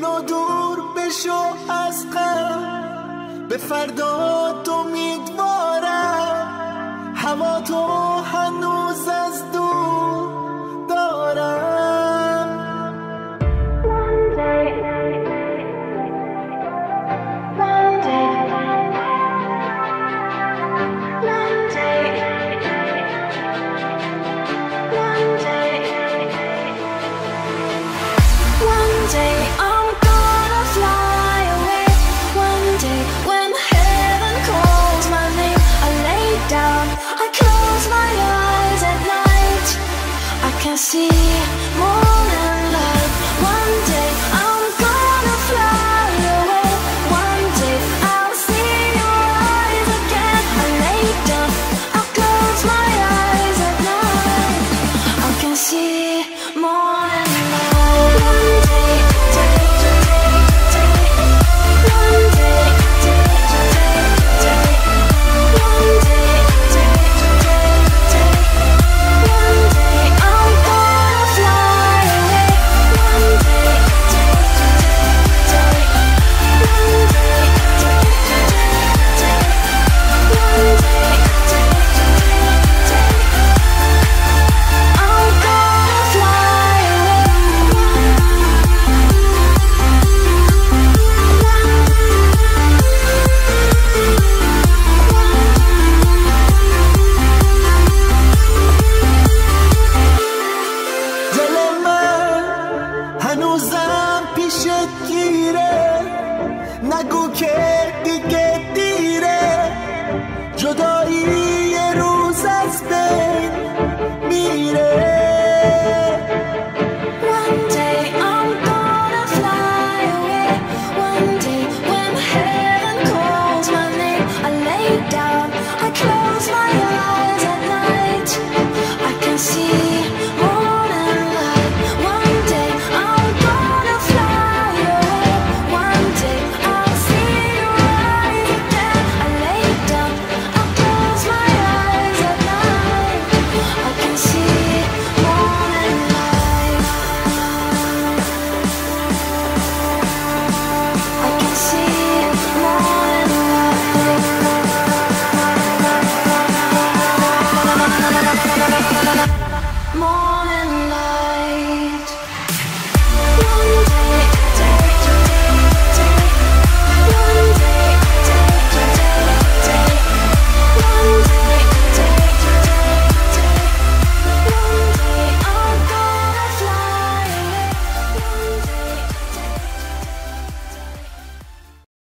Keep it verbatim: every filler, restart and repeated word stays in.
جون و دور بشو از غم، به فردا تو امیدوارم، هوا تو هنوز از دور دارم. One day, one day, one day, one day, one day I'm gonna fly away. One day when heaven calls my name, I lay down, I close my eyes at night, I can see